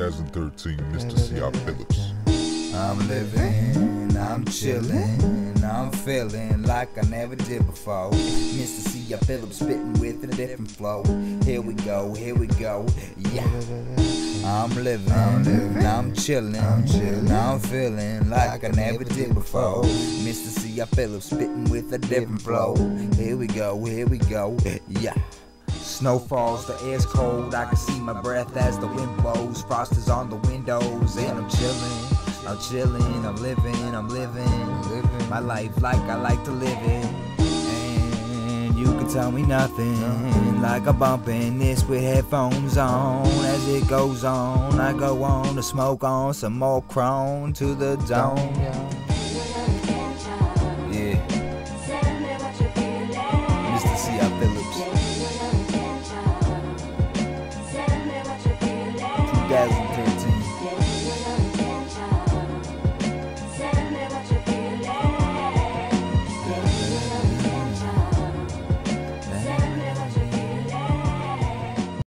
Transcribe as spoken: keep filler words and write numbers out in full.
thousand thirteen, Mister C I Phillips. I'm living, I'm chillin', I'm feeling like I never did before. Mister C I Phillips spitting with a different flow. Here we go, here we go, yeah. I'm living, I'm, living, I'm chillin', I'm, chillin', I'm feeling like I never did before. Mister C I Phillips spitting with a different flow. Here we go, here we go, yeah. Snow falls, the air's cold, I can see my breath as the wind blows. Frost is on the windows and I'm chillin', I'm chillin', I'm living, I'm living, living my life like I like to live it. And you can tell me nothing, like I'm bumping this with headphones on. As it goes on, I go on to smoke on some more chrome to the dome. Yeah, Mister C I Phillips. two thousand